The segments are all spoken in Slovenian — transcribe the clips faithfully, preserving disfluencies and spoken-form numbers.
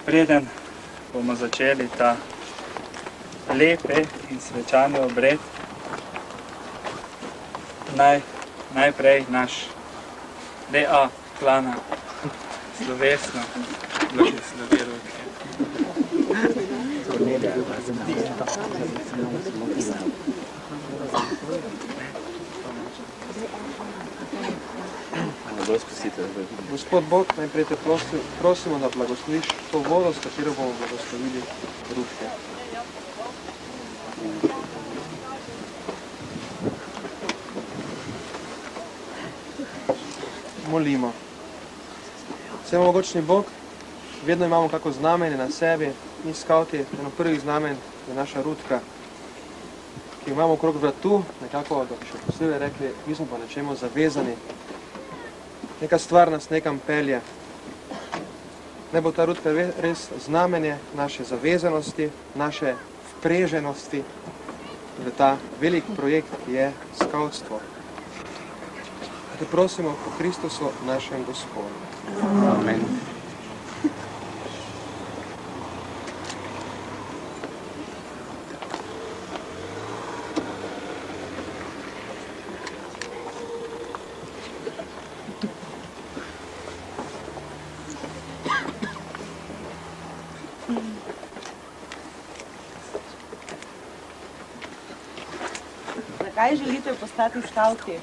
Preden bomo začeli ta lepi in svečani obred, naj, najprej naš D A klana slovesno blagoslovi ruke. Gospod Bog, najprej te prosimo, da blagosloviš to vodo, s katero bomo blagoslovili ruke. Molimo. Vsemogočni Bog, vedno imamo kako znamenje na sebi, mi skavti, eno prvih znamen je naša rutka, ki imamo okrog vratu, nekako, da bi še posebej rekli, mi smo pa nečemu zavezani. Neka stvar nas nekam pelje. Ne bo ta rutka res znamenje naše zavezanosti, naše vpreženosti v ta velik projekt, ki je skavtstvo. Te prosimo po Kristusu, našem Gospodu. Amen. Zakaj želite postati skavti?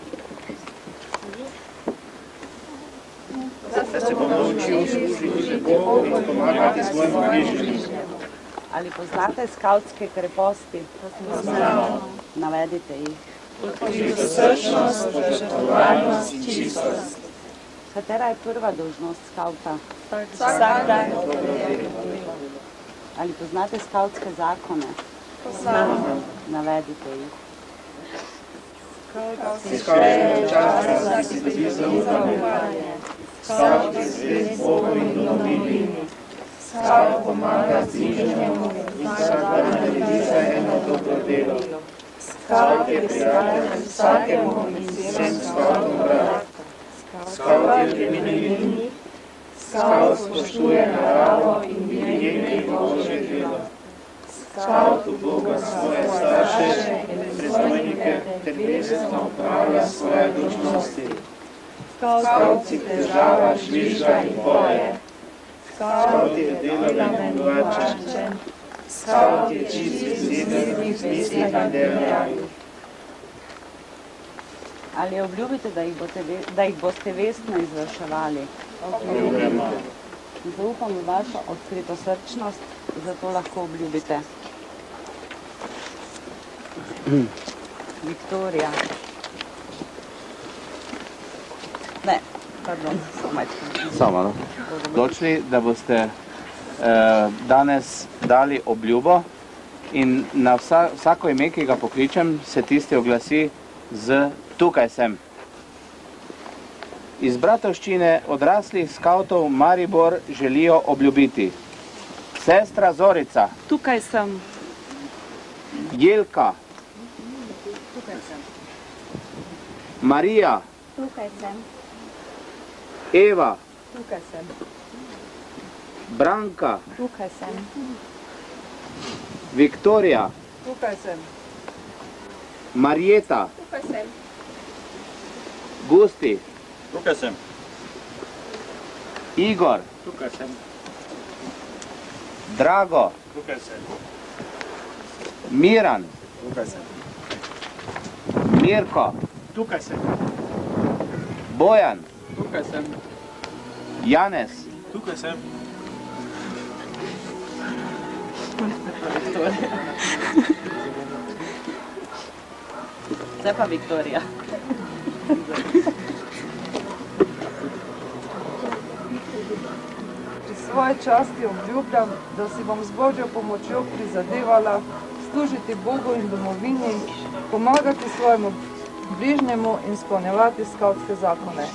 Da se bom naučil služiti Bogu in pomagati svojemu bližnjemu. Ali poznate skavtske kreposti? Poznamo. Navedite jih. Odkrito srčnost, požrtvovalnost, čistost. Katera je prva dolžnost skavta? Vsak dan. Ali poznate skavtske zakone? Poznamo. Navedite jih. Skavt časa za si ti zaupanje. Skavt je zvest Bogu in domovini. Skavt pomaga bližnjemu in vsak dan naredi za eno dobro delo. Skavt je prijatelj vsakemu in vsem skavtom brat. Skavt je plemenit. Skavt spoštuje naravo in vidi Božje delo. Skavt uboga svoje starše in predstojnike ter vestno upravlja svoje dolžnosti. Skavt si težava, žvižga in boje. Skavt je delaven in drugačen. Skavt je čist beseden, misli na delaju. Ali obljubite, da jih, boste, da jih boste vestno izvrševali? Obljubimo. Zaupam v vašo odkrito srčnost, zato lahko obljubite. Viktorija. Ne, pardon, Samo, no. Odločili, da boste eh, danes dali obljubo in na vsa, vsako ime, ki ga pokličem, se tisti oglasi z tukaj sem. Iz bratovščine odraslih skavtov Maribor želijo obljubiti. Sestra Zorica. Tukaj sem. Jelka. Tukaj sem. Marija. Tukaj sem. Eva. Tukaj sem. Branka. Tukaj sem. Viktorija. Tukaj sem. Marjeta. Tukaj sem. Gusti. Tukaj sem. Igor. Tukaj sem. Drago. Tukaj sem. Miran. Tukaj sem. Mirko. Tukaj sem. Bojan. Tukaj sem. Janez. Tukaj sem. Zdaj pa Viktorija. Pri svoji časti obljubljam, da si bom z Božjo pomočjo prizadevala služiti Bogu in domovini, pomagati svojemu bližnjemu in izpolnjevati skavtske zakone.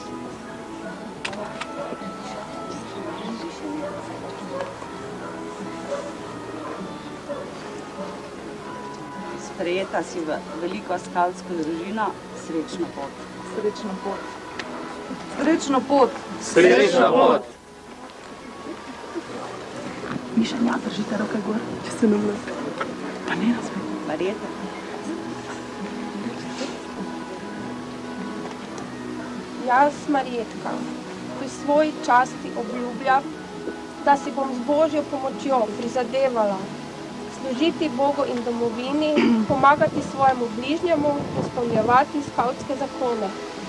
Sprejeta si v veliko skavtsko družino, srečno pot. Srečno pot. Srečno pot. Srečno pot. Mišanja, držite roke gor. Če se nam nas. Pa ne nas. Marjeta. Jaz, Marjetka, pri svoji časti obljubljam, da si bom z Božjo pomočjo prizadevala služiti Bogu in domovini, pomagati svojemu bližnjemu, izpolnjevati skavtske zakone.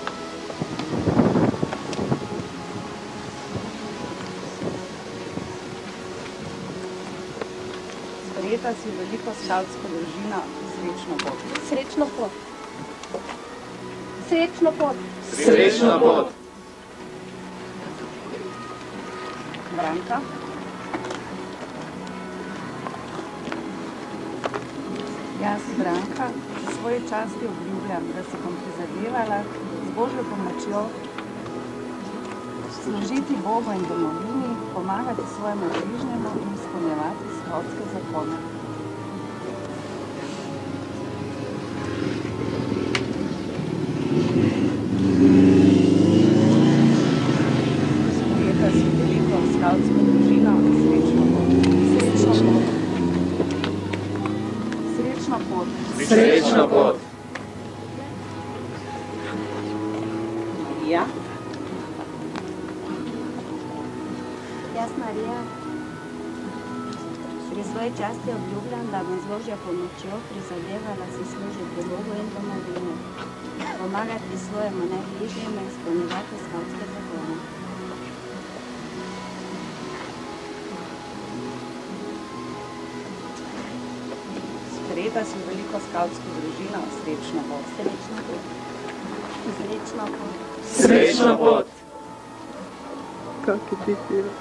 Sprejeta si veliko skavtsko družino, srečno pot. Srečno pot. Srečno pot. Srečno pot. Branka. Jaz, Branka, v svoji časti obljubljam, da si bom prizadevala z Božjo pomočjo služiti Bogu in domovini, pomagati svojemu bližnjemu in izpolnjevati skavtske zakone. Sprejeta si veliko skavtsko družino, srečno pot. Srečno pot. Srečno pot. Srečno pot. Marija. Jaz, Marija, pri svoji časti obljubljam, da bom z Božjo pomočjo prizadevala si služiti Bogu in domovini, pomagati svojemu najbližjemu in izpolnjevati skavtske zakone. Sprejeta si veliko skavtsko družino, srečno pot. Srečno pot. Srečno pot. Srečno pot. Kaki ti pira.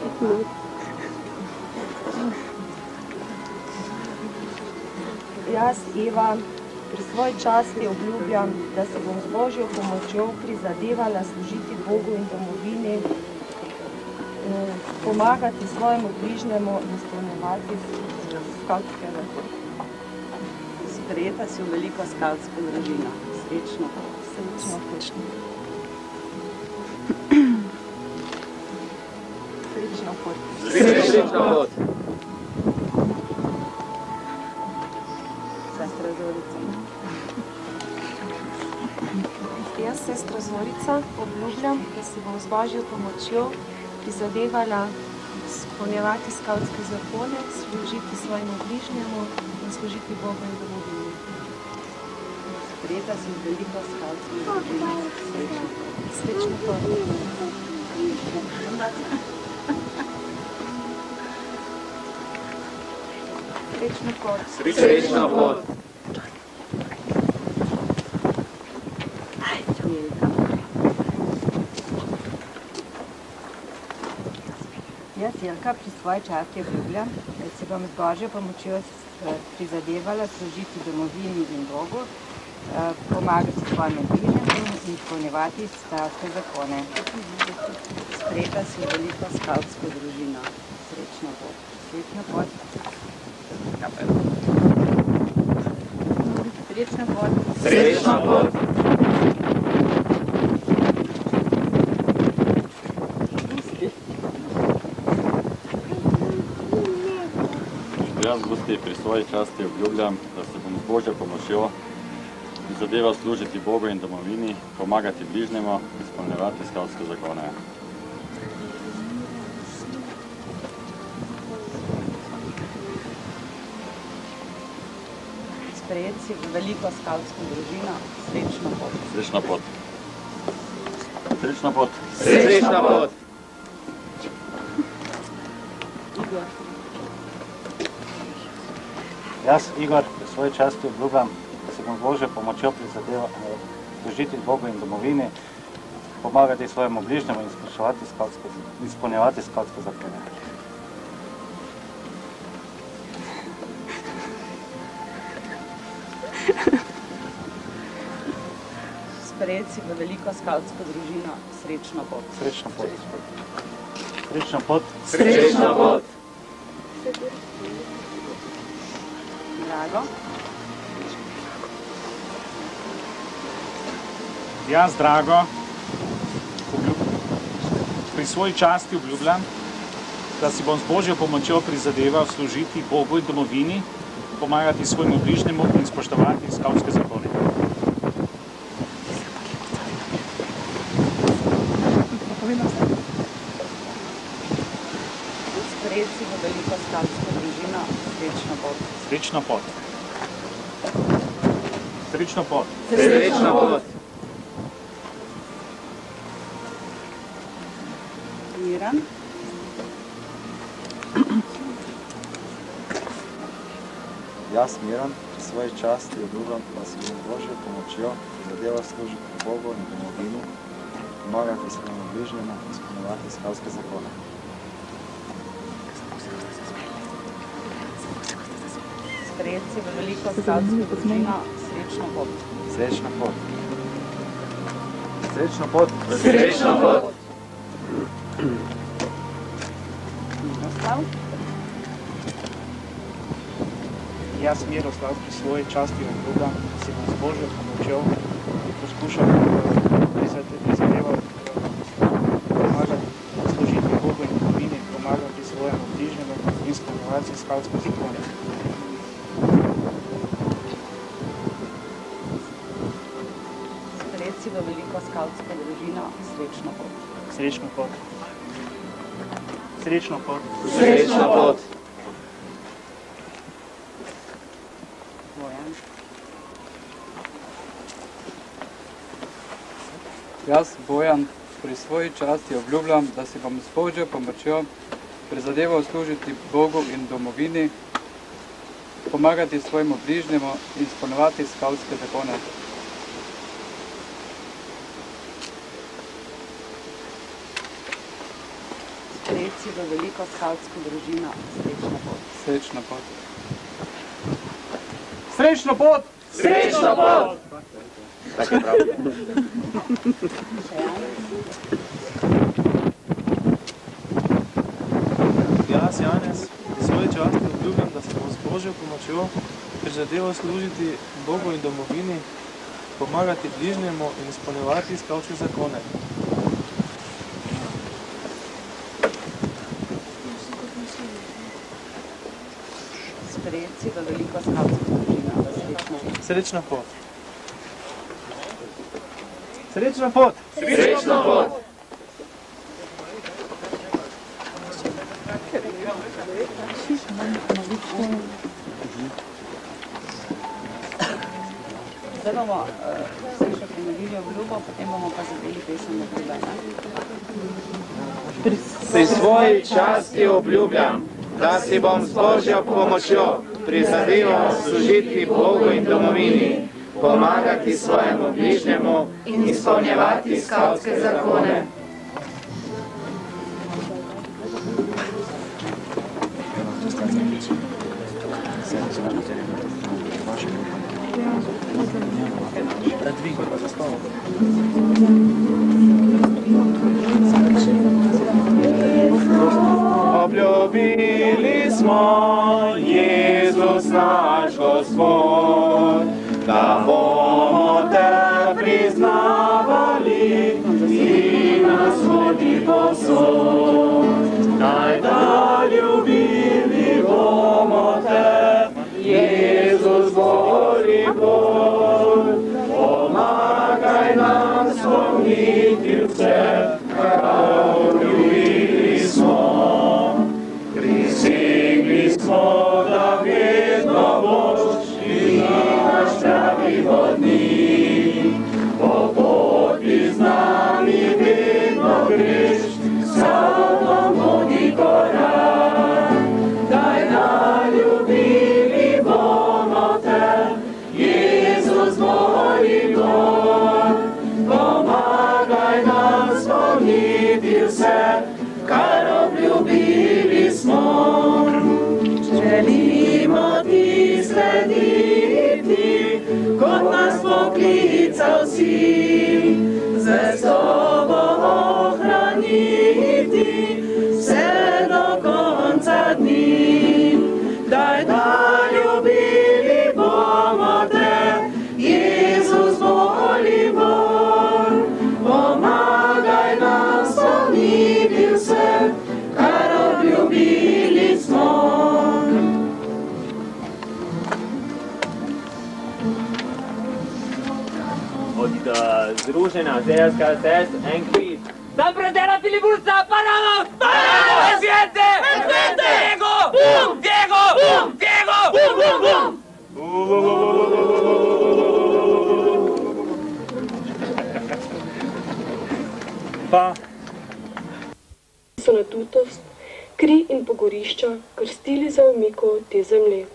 Jaz, Eva, pri svoji časti obljubljam, da se bom z Božjo pomočjo prizadevala služiti Bogu in domovini, pomagati svojemu bližnjemu in izpolnjevati skavtske zakone. Sprejeta si v veliko skavtsko družino, srečno pot. Srečno pot. Srečno pot. Srečno pot. Sestra Zorica. Jaz, sestra Zorica, obljubljam, da si bom z Božjo pomočjo prizadevala izpolnjevati skavtske zakone, služiti svojemu bližnjemu in služiti Bogu in domovini. Sprejeta si v veliko skavtsko družino, srečno pot. Srečno pot. Srečno pot. Srečno pot. Jaz, Jelka, pri svoji časti obljubljam, da si bom z Božjo pomočjo prizadevala služiti domovini in Bogu, pomagati svojemu bližnjemu in izpolnjevati skavtske zakone. Sprejeta si veliko skavtsko družino, srečno pot. Srečno pot. Srečno pot. Srečno pot. Jaz, gosti, pri svoji časti obljubljam, da se bom z Božjo pomočjo prizadeval služiti Bogu in domovini, pomagati bližnjemu, izpolnjevati skavtske zakone. Sprejet si v veliko skavtsko družino, srečno pot. Srečno pot. Srečno pot. Srečno pot. Igor. Jaz, Igor, pri svoji časti obljubljam, da se bom z Božjo pomočjo prizadeval služiti Bogu in domovini, pomagati svojemu bližnjemu in izpolnjevati skavtske zakone. Sprejet si v veliko skavtsko družino, srečno pot. Srečno pot. Srečno pot. Srečno pot. Drago. Jaz, Drago, pri svoji časti obljubljam, da si bom s Božjo pomočjo prizadeval služiti Bogu in domovini, pomagati svojemu bližnjemu in spoštovati skavtske zakone. Sprejeti v veliko skavtsko družino, srečno pot. Srečno pot. Srečno pot. Srečno pot. Miran. Jaz, Miran, pri svoji časti obljubljam, da si bom Božjo pomočjo prizadeval služiti Bogu in domovini, pomagati svojemu bližnjemu in izpolnjevati skavtske zakone. Sprejeti v veliko skavtsko družino, srečno pot. Srečno pot. Srečno pot. Srečno pot. Miroslav. Jaz, Miroslav, pri svoji časti obljubljam, da si bom s Božjo pomočjo poskušal prizadeval pomagati služiti Bogu in domovini, pomagati svojemu bližnjemu in izpolnjevati skavtske zakone. Sprejeti v veliko skavtsko družino, srečno pot. Srečno pot. Srečno pot. Srečno pot. Jaz, Bojan, pri svoji časti obljubljam, da si bom s Božjo pomočjo prizadeval služiti Bogu in domovini, pomagati svojemu bližnjemu in izpolnjevati skavtske zakone. Sprejeti v veliko skavtsko družino, srečno pot. Srečno pot. Srečno pot! Srečno pot! Tako je prav. Jaz, Janez, pri svoji časti obljubljam, da se bom s Božjo pomočjo prizadeval služiti Bogu in domovini, pomagati bližnjemu in izpolnjevati skavtske zakone. Sprejeti v veliko skavtsko družino, srečno pot. Srečno pot. Srečno pot. Srečno pot. Zdaj bomo uh, vse še ponovili obljubo, potem bomo pa zadeli pesem obljube. Pri svoji časti obljubljam, da si bom s Božjo pomočjo prizadeval služiti Bogu in domovini, pomagati svojemu bližnjemu in izpolnjevati skavtske zakone. Obljubili smo, Jezus naš Gospod, da bomo te priznavali in nas vodi povsod. Naj da ljubili bomo te, Jezus boli bolj. Pomagaj nam spomniti vse, kar ljubili smo. Prisegli smo, da vedno boš in naš pravi vodnik. Po poti z nami vedno greš, samo vodi korak. Daj naljubili bomo te, Jezus boli bolj. Pomagaj nam spomniti vse, kar obljubili smo. Želimo ti slediti, kot nas poklical si, zvestobo ohraniti vse do konca dni. Daj, da ljubili bomo te, Jezus boli bolj. Pomagaj nam spomniti vse, kar obljubili od Združenja Z S K S S en kviz. Za frontera Filiburca, Paramos! Paramos! Svijete! Svijete! Diego! Bum! Diego! Bum! Diego! Bum! Bum! Bum! Pa. So nadutost, kri in pogorišča krstili za umiko te zemlje.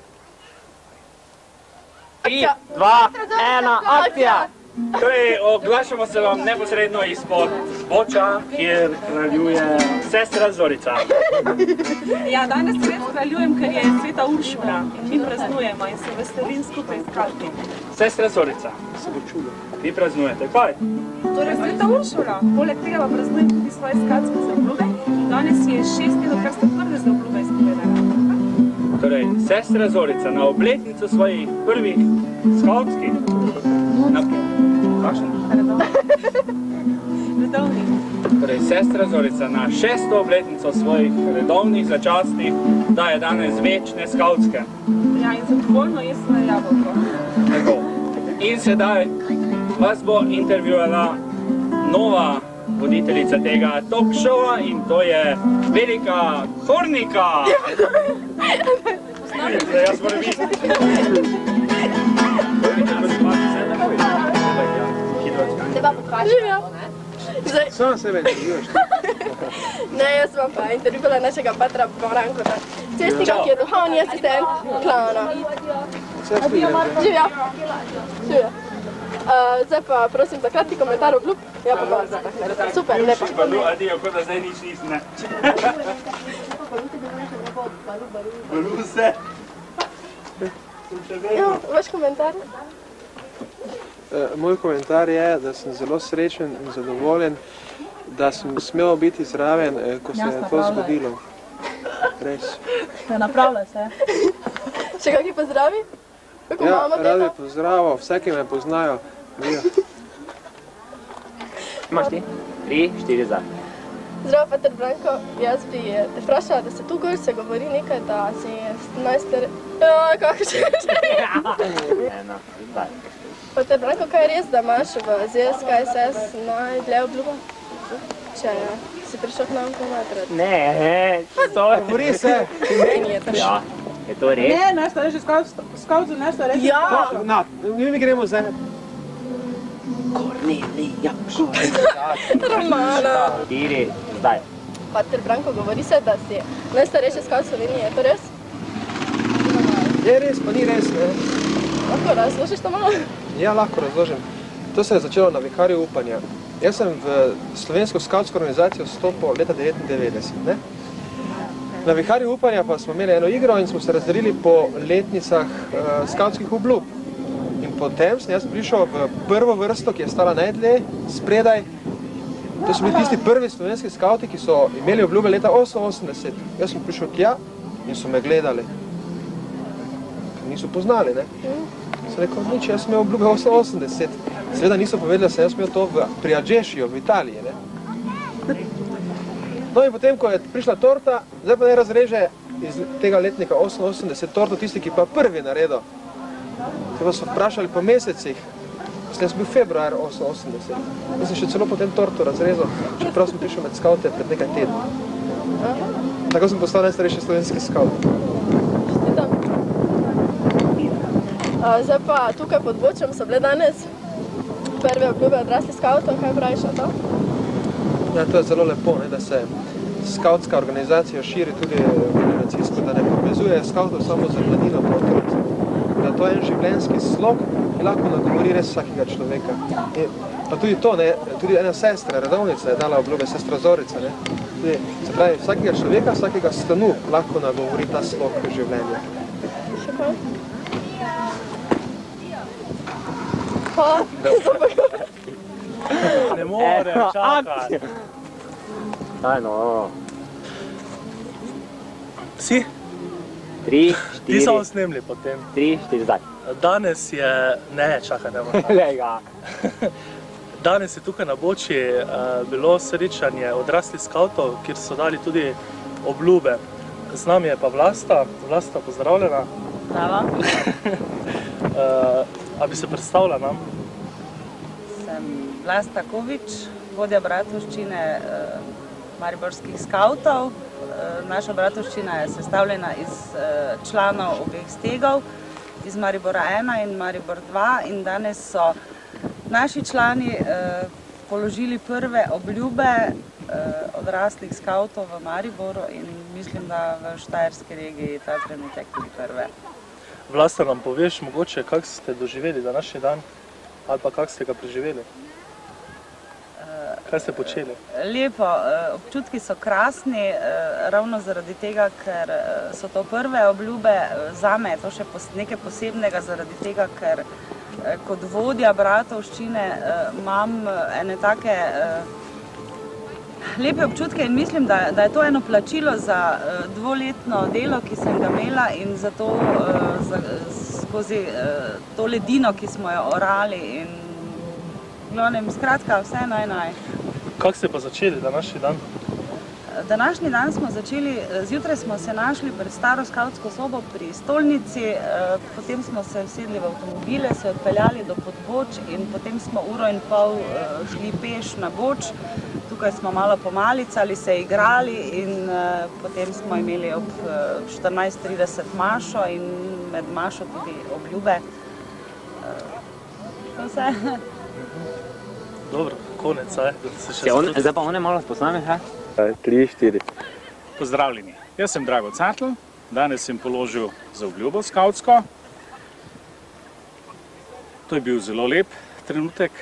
Tri, dva, ena, akcija! Torej, oglašamo se vam neposredno izpod zboča, kjer kraljuje sestra Zorica. Ja, danes res kraljujem, ker je sveta Uršula in mi praznujemo in se veselim skupaj s Katjo. Sestra Zorica, vi praznujete, kaj? Torej, sveta Uršula, poleg tega pa praznujem tudi svoje skatske zaobljube. Danes je šest let, kar ste prve zaobljube izpovedali. Torej, sestra Zorica na obletnico svojih prvih skavtskih. Kakšen? Redovnih. Torej, sestra Zorica na šesto obletnico svojih redovnih začasnih daje danes večne skavtske. Ja, in zadovoljno je svoje jabolko. Tako. In sedaj vas bo intervjuvala nova voditeljica tega talk showa in to je Velika Hornika. Zdaj, jaz moram biti. Te pa pokažem. Samo sebe intervjuvaš. Ne, jaz vam pa intervjuvala našega patra Brankota, cestnika, ki je duhovni asistent klana. Živja. Živja. Zdaj pa prosim za kratki komentar obljub. Ja, pa pa super, lepa. Adijo, kot da zdaj nič nisi, ne. Baluse. Vaš komentar? Moj komentar je, da sem zelo srečen in zadovoljen, da sem smel biti zraven, ko se je to zgodilo. Res. Ne napravlja se. Še kakšni pozdravi? Ja, rad bi pozdravil, vse, ki me poznajo. Imaš ti? Tri, štiri za. Zdravo, pater Branko, jaz bi te vprašala, da se tu gor se govori nekaj, da si najstar... Ja, kako še že? Ena, zdaj. Pater Branko, kaj je res, da imaš v Z S K S S najdlje obljubo? Če si prišel k nam pomatrati? Ne, ne, to je... Govori se! Meni je to. Ja, je to res? Ne, najstarejši skavcu, najstarejši Ja! skavcu. Na, mi gremo zdaj. Kornelija. Romana. Štiri, zdaj. Pater Branko, govori se, da si najstarejši skav Slovenije, je to res? Je res, pa ni res, ne. Lahko razložiš to malo? Ja, lahko razložim. To se je začelo na Viharju upanja. Jaz sem v slovensko skavtsko organizacijo vstopil leta devetindevetdeset, ne. Na Viharju upanja pa smo imeli eno igro in smo se razdelili po letnicah uh, skavtskih obljub. In potem sem jaz prišel v prvo vrsto, ki je stala najdlje, spredaj. To so bili tisti prvi slovenski skavti, ki so imeli obljube leta oseminosemdeset. Jaz sem prišel tja in so me gledali. Niso poznali, ne. Sem rekel, nič, jaz sem imel obljube oseminosemdeset. Seveda niso povedali, da sem jaz imel to v, pri Adžešiju, v Italiji, ne. No in potem, ko je prišla torta, zdaj pa ne razreže iz tega letnika oseminosemdeset torto tisti, ki pa prvi naredil. Te pa so vprašali po mesecih, sem jaz bil februar oseminosemdeset. Jaz sem še celo potem torto razrezal, čeprav sem prišel med skavte pred nekaj tednov. Tako sem postal najstarejši slovenski skavt. Zdaj pa tukaj pod Bočem so bile danes prve obljube odraslih skavtov, kaj praviš na to? Ja, to je zelo lepo, ne, da se skavtska organizacija širi tudi generacijsko, da ne povezuje skavtov samo z mladino proti. Da to je en življenjski slog, ki lahko nagovori res vsakega človeka. In, pa tudi to, ne, tudi ena sestra, redovnica je dala obljube, sestra Zorica, ne. Tudi, se pravi, vsakega človeka, vsakega stanu lahko nagovori ta slog življenja. Še kaj? Pa, Ne more, čakaj. Daj no. Si? Tri, štiri. Ti so snemli potem. Tri, štiri, zdaj. Danes je... Ne, čakaj, ne moram. Lega. Danes je tukaj na Boči uh, bilo srečanje odraslih skavtov, kjer so dali tudi obljube. Z nami je pa Vlasta. Vlasta, pozdravljena. Zdravo. uh, a bi se predstavila nam? sem Vlasta Kovič, vodja bratovščine mariborskih skavtov. Naša bratovščina je sestavljena iz članov obeh stegov, iz Maribora ena in Maribor dva, in danes so naši člani položili prve obljube odraslih skavtov v Mariboru in mislim, da v Štajerski regiji ta trenutek tudi prve. Vlasta, nam poveš mogoče, kako ste doživeli današnji dan ali pa kako ste ga preživeli? Kaj ste počeli? Lepo, občutki so krasni, ravno zaradi tega, ker so to prve obljube. Zame je to še nekaj posebnega zaradi tega, ker kot vodja bratovščine imam ene take lepe občutke in mislim, da je to eno plačilo za dvoletno delo, ki sem ga imela in zato skozi to ledino, ki smo jo orali in glavnem, skratka, vse naj naj. Kako ste pa začeli današnji dan? Današnji dan smo začeli, zjutraj smo se našli pred staro skavtsko sobo pri stolnici, potem smo se usedli v avtomobile, se odpeljali do Podboč in potem smo uro in pol šli peš na Boč. Tukaj smo malo pomalicali, se igrali in potem smo imeli ob štirinajst trideset mašo in med mašo tudi obljube. To vse. Dobro, konec, aj, da se še on, zdaj pa one malo spozname, ha? Tri, štiri. Pozdravljeni, jaz sem Drago Catl, danes sem položil za obljubo skavtsko. To je bil zelo lep trenutek.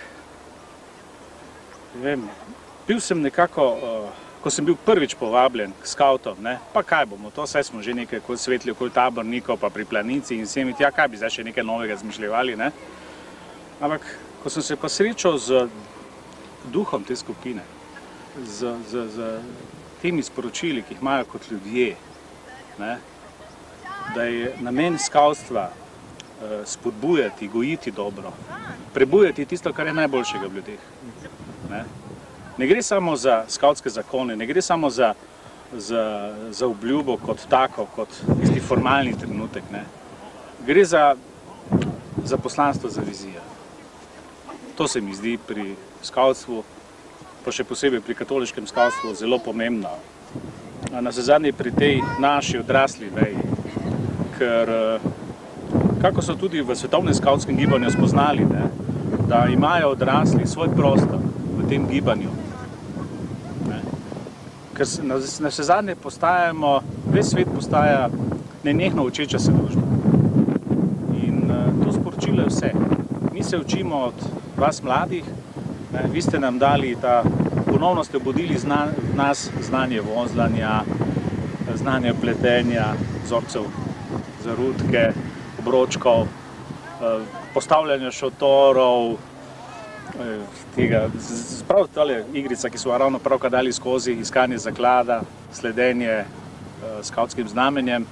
Vem, bil sem nekako, ko sem bil prvič povabljen k skavtom, ne, pa kaj bomo, to vse smo že nekaj kot svetli okoli tabornikov, pa pri planici in vsemi, ja, kaj bi zdaj še nekaj novega zmišljevali, ne. Ampak, ko sem se pa srečal z duhom te skupine, z, z, z temi sporočili, ki jih imajo kot ljudje, ne, da je namen skavtstva eh, spodbujati, gojiti dobro, prebujati tisto, kar je najboljšega v ljudeh. Ne. Ne gre samo za skavtske zakone, ne gre samo za, za, za obljubo kot tako, kot tisti formalni trenutek. Ne. Gre za, za poslanstvo, za vizijo. To se mi zdi pri skavtstvu, pa še posebej pri katoliškem skavtstvu, zelo pomembno. Navsezadnje pri tej naši odrasli veji, ker kako so tudi v svetovnem skavtskem gibanju spoznali, ne, da imajo odrasli svoj prostor v tem gibanju. Ne. Ker navsezadnje postajamo, ves svet postaja nenehno učeča se družba. In to sporočilo je vse. Mi se učimo od vas mladih, ne, vi ste nam dali ta, ponovno ste obudili zna, nas znanje vozlanja, znanje pletenja, vzorcev zarutke, obročkov, postavljanja šotorov, tega, prav tale igrica, ki so ravno pravkar dali skozi, iskanje zaklada, sledenje skavtskim znamenjem.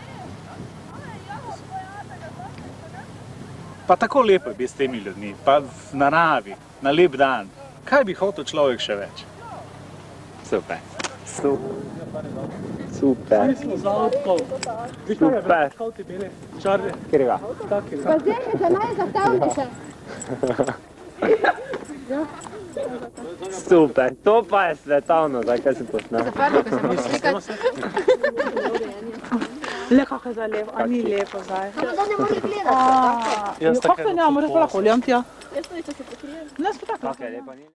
Pa tako lepo je biti s temi ljudmi, pa v naravi, na lep dan. Kaj bi hotel človek še več? Super. Super. Super. Svi smo za avtkov. Vi kaj je brat, skavti bili? Čarli? Kjerega? Kakega? Pa zdaj je najzahtevnejše. Super, to pa je svetovno, zdaj kaj si posnel. Zapravo, ko se moraš slikati. Le, kako je zdaj lepo, a ni lepo zdaj. Samo da ne moreš gledati. Kako se ne, moraš pa lahko ljam tja. Jaz tudi, če se pokrijem. Ne, spod tako.